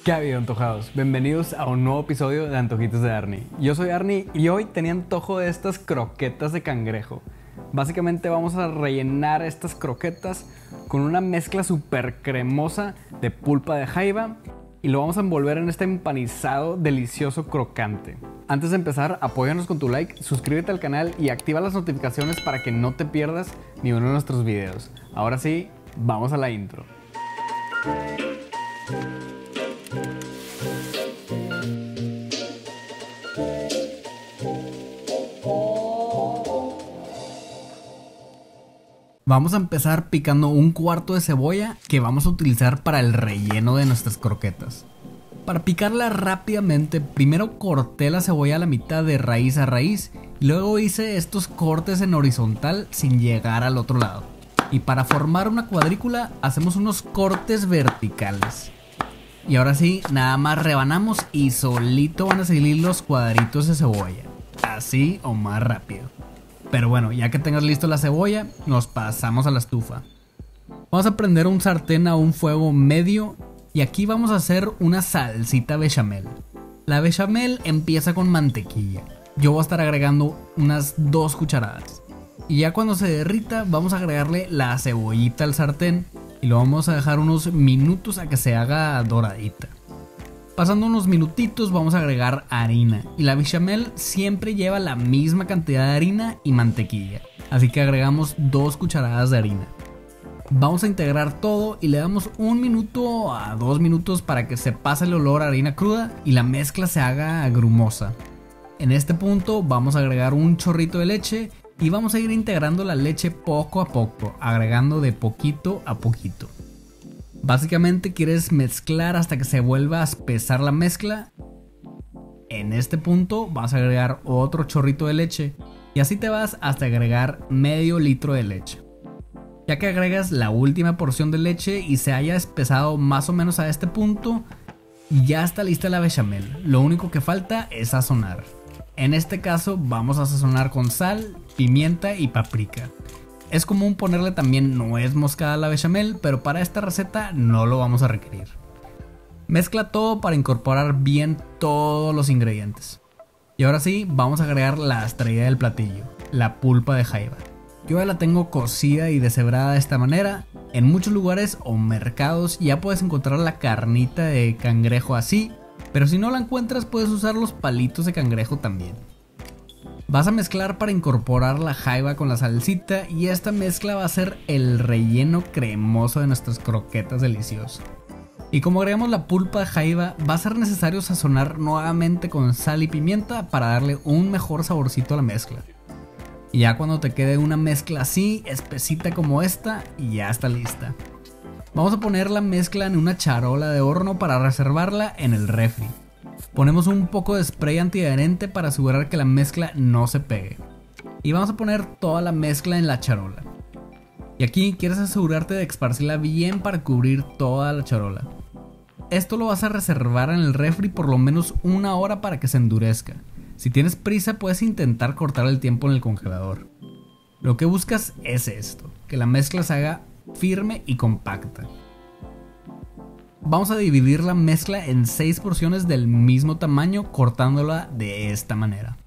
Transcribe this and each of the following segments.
¿Qué ha habido, antojados? Bienvenidos a un nuevo episodio de Antojitos de Arnie. Yo soy Arnie y hoy tenía antojo de estas croquetas de cangrejo. Básicamente vamos a rellenar estas croquetas con una mezcla súper cremosa de pulpa de jaiba y lo vamos a envolver en este empanizado delicioso crocante. Antes de empezar, apóyanos con tu like, suscríbete al canal y activa las notificaciones para que no te pierdas ni uno de nuestros videos. Ahora sí, vamos a la intro. Vamos a empezar picando un cuarto de cebolla que vamos a utilizar para el relleno de nuestras croquetas. Para picarla rápidamente, primero corté la cebolla a la mitad de raíz a raíz y luego hice estos cortes en horizontal sin llegar al otro lado. Y para formar una cuadrícula hacemos unos cortes verticales. Y ahora sí, nada más rebanamos y solito van a salir los cuadritos de cebolla. Así o más rápido. Pero bueno, ya que tengas listo la cebolla, nos pasamos a la estufa. Vamos a prender un sartén a un fuego medio y aquí vamos a hacer una salsita bechamel. La bechamel empieza con mantequilla. Yo voy a estar agregando unas 2 cucharadas. Y ya cuando se derrita vamos a agregarle la cebollita al sartén y lo vamos a dejar unos minutos a que se haga doradita. Pasando unos minutitos vamos a agregar harina y la bechamel siempre lleva la misma cantidad de harina y mantequilla, así que agregamos 2 cucharadas de harina. Vamos a integrar todo y le damos 1 minuto a 2 minutos para que se pase el olor a harina cruda y la mezcla se haga grumosa. En este punto vamos a agregar un chorrito de leche y vamos a ir integrando la leche poco a poco, agregando de poquito a poquito. Básicamente quieres mezclar hasta que se vuelva a espesar la mezcla. En este punto vas a agregar otro chorrito de leche y así te vas hasta agregar medio litro de leche. Ya que agregas la última porción de leche y se haya espesado más o menos a este punto, ya está lista la bechamel. Lo único que falta es sazonar. En este caso vamos a sazonar con sal, pimienta y paprika. Es común ponerle también nuez moscada a la bechamel, pero para esta receta no lo vamos a requerir. Mezcla todo para incorporar bien todos los ingredientes. Y ahora sí, vamos a agregar la estrella del platillo, la pulpa de jaiba. Yo ya la tengo cocida y deshebrada de esta manera. En muchos lugares o mercados ya puedes encontrar la carnita de cangrejo así, pero si no la encuentras puedes usar los palitos de cangrejo también. Vas a mezclar para incorporar la jaiba con la salsita y esta mezcla va a ser el relleno cremoso de nuestras croquetas deliciosas. Y como agregamos la pulpa de jaiba, va a ser necesario sazonar nuevamente con sal y pimienta para darle un mejor saborcito a la mezcla. Y ya cuando te quede una mezcla así, espesita como esta, ya está lista. Vamos a poner la mezcla en una charola de horno para reservarla en el refri. Ponemos un poco de spray antiadherente para asegurar que la mezcla no se pegue. Y vamos a poner toda la mezcla en la charola. Y aquí quieres asegurarte de esparcirla bien para cubrir toda la charola. Esto lo vas a reservar en el refri por lo menos 1 hora para que se endurezca. Si tienes prisa puedes intentar cortar el tiempo en el congelador. Lo que buscas es esto, que la mezcla se haga firme y compacta. Vamos a dividir la mezcla en 6 porciones del mismo tamaño, cortándola de esta manera.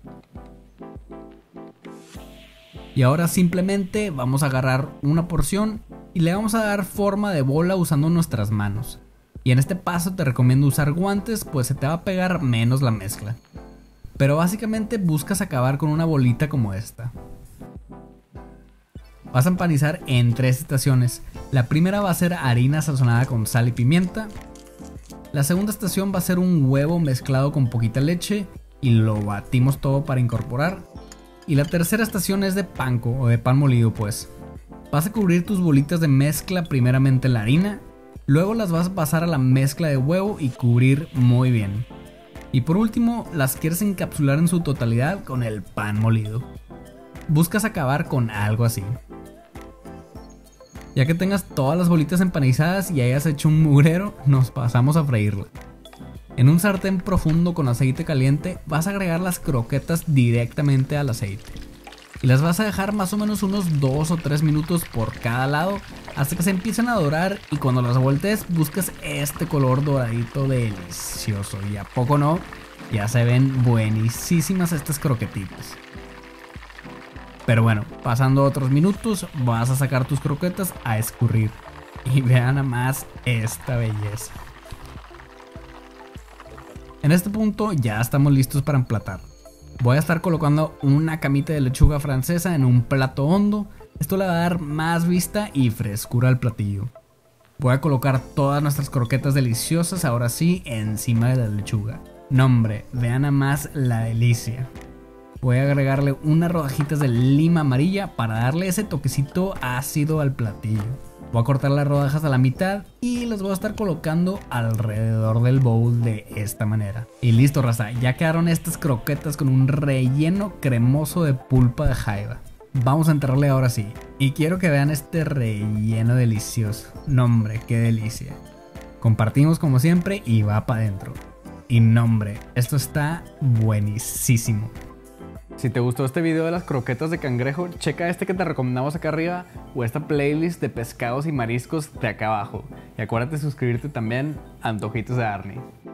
Y ahora simplemente vamos a agarrar una porción y le vamos a dar forma de bola usando nuestras manos. Y en este paso te recomiendo usar guantes, pues se te va a pegar menos la mezcla. Pero básicamente buscas acabar con una bolita como esta. Vas a empanizar en 3 estaciones. La primera va a ser harina sazonada con sal y pimienta. La segunda estación va a ser un huevo mezclado con poquita leche y lo batimos todo para incorporar. Y la tercera estación es de panko o de pan molido pues. Vas a cubrir tus bolitas de mezcla primeramente en la harina, luego las vas a pasar a la mezcla de huevo y cubrir muy bien. Y por último las quieres encapsular en su totalidad con el pan molido. Buscas acabar con algo así. Ya que tengas todas las bolitas empanizadas y hayas hecho un mugrero, nos pasamos a freírla. En un sartén profundo con aceite caliente vas a agregar las croquetas directamente al aceite. Y las vas a dejar más o menos unos 2 o 3 minutos por cada lado hasta que se empiezan a dorar, y cuando las voltees buscas este color doradito delicioso. Y a poco no, ya se ven buenísimas estas croquetitas. Pero bueno, pasando otros minutos, vas a sacar tus croquetas a escurrir. Y vean nada más esta belleza. En este punto ya estamos listos para emplatar. Voy a estar colocando una camita de lechuga francesa en un plato hondo. Esto le va a dar más vista y frescura al platillo. Voy a colocar todas nuestras croquetas deliciosas ahora sí encima de la lechuga. No hombre, vean nada más la delicia. Voy a agregarle unas rodajitas de lima amarilla para darle ese toquecito ácido al platillo. Voy a cortar las rodajas a la mitad y las voy a estar colocando alrededor del bowl de esta manera. Y listo, raza, ya quedaron estas croquetas con un relleno cremoso de pulpa de jaiba. Vamos a entrarle ahora sí. Y quiero que vean este relleno delicioso. No hombre, qué delicia. Compartimos como siempre y va para adentro. Y no hombre, esto está buenísimo. Si te gustó este video de las croquetas de cangrejo, checa este que te recomendamos acá arriba o esta playlist de pescados y mariscos de acá abajo. Y acuérdate de suscribirte también a Antojitos de Arnie.